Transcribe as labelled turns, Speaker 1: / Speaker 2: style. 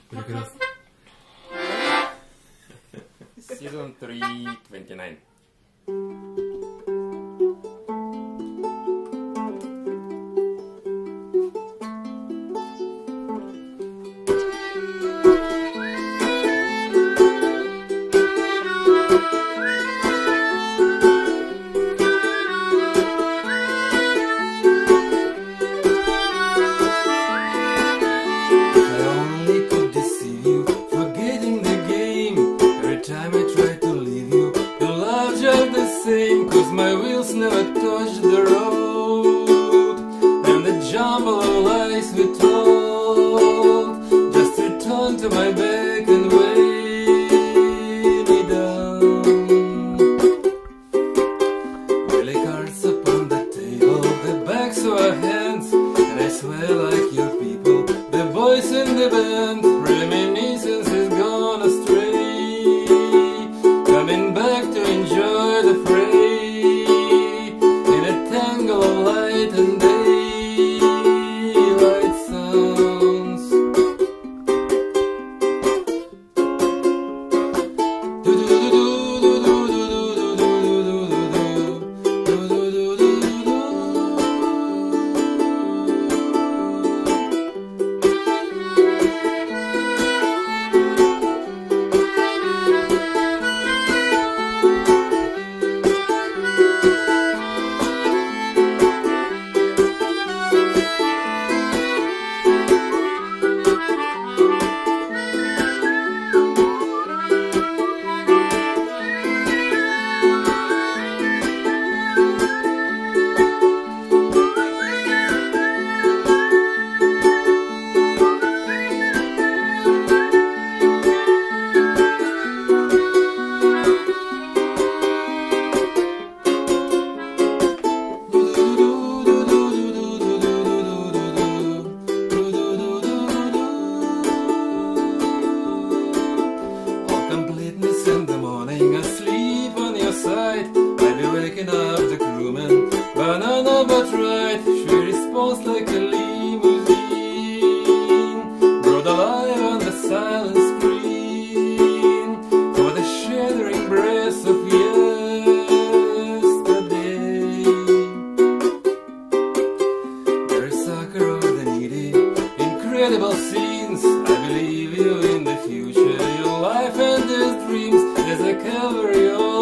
Speaker 1: Прекрасно.
Speaker 2: Season 3, 29.
Speaker 1: Cause my wheels never touch the road, and the jumble of lies we told just return to my back and weigh me down. Willy cards upon the table, the backs of our hands, and I swear like your people, the boys in the band, reminiscence is gone astray, coming back to enjoy the fray. And daylight sounds. Like a limousine, brought alive on the silent screen, for the shuddering breath of yesterday. You're a sucker of the needy, incredible scenes. I believe you in the future, your life and these dreams, there's a Calvary.